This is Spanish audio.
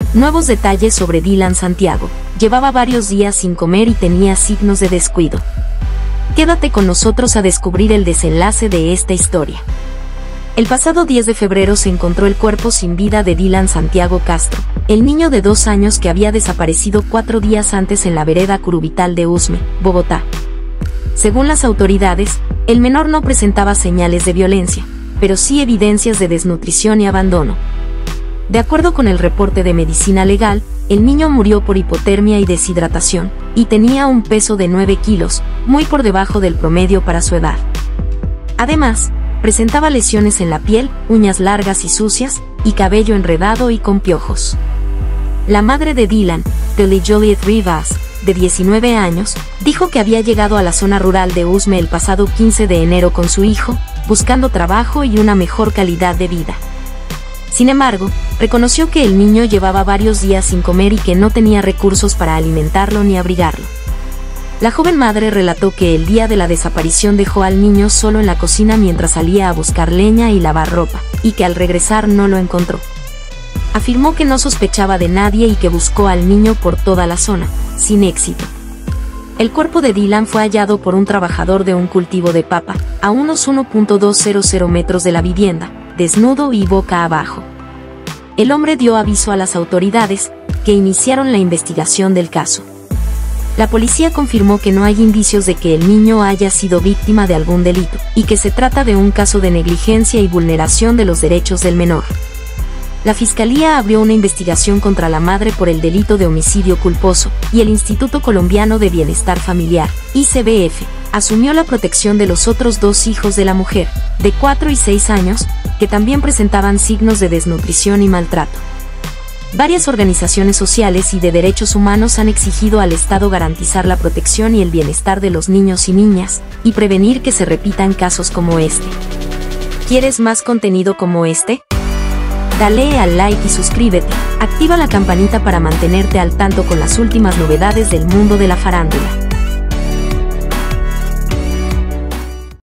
Nuevos detalles sobre Dylan Santiago. Llevaba varios días sin comer y tenía signos de descuido. Quédate con nosotros a descubrir el desenlace de esta historia. El pasado 10 de febrero se encontró el cuerpo sin vida de Dylan Santiago Castro, el niño de 2 años que había desaparecido 4 días antes en la vereda Curubital de Usme, Bogotá. Según las autoridades, el menor no presentaba señales de violencia, pero sí evidencias de desnutrición y abandono. De acuerdo con el reporte de medicina legal, el niño murió por hipotermia y deshidratación, y tenía un peso de 9 kilos, muy por debajo del promedio para su edad. Además, presentaba lesiones en la piel, uñas largas y sucias, y cabello enredado y con piojos. La madre de Dylan, Kelly Joliet Rivas, de 19 años, dijo que había llegado a la zona rural de Usme el pasado 15 de enero con su hijo, buscando trabajo y una mejor calidad de vida. Sin embargo, reconoció que el niño llevaba varios días sin comer y que no tenía recursos para alimentarlo ni abrigarlo. La joven madre relató que el día de la desaparición dejó al niño solo en la cocina mientras salía a buscar leña y lavar ropa, y que al regresar no lo encontró. Afirmó que no sospechaba de nadie y que buscó al niño por toda la zona, sin éxito. El cuerpo de Dylan fue hallado por un trabajador de un cultivo de papa, a unos 1.200 metros de la vivienda, desnudo y boca abajo. El hombre dio aviso a las autoridades, que iniciaron la investigación del caso. La policía confirmó que no hay indicios de que el niño haya sido víctima de algún delito, y que se trata de un caso de negligencia y vulneración de los derechos del menor. La Fiscalía abrió una investigación contra la madre por el delito de homicidio culposo, y el Instituto Colombiano de Bienestar Familiar, ICBF, asumió la protección de los otros 2 hijos de la mujer, de 4 y 6 años, que también presentaban signos de desnutrición y maltrato. Varias organizaciones sociales y de derechos humanos han exigido al Estado garantizar la protección y el bienestar de los niños y niñas, y prevenir que se repitan casos como este. ¿Quieres más contenido como este? Dale al like y suscríbete, activa la campanita para mantenerte al tanto con las últimas novedades del mundo de la farándula.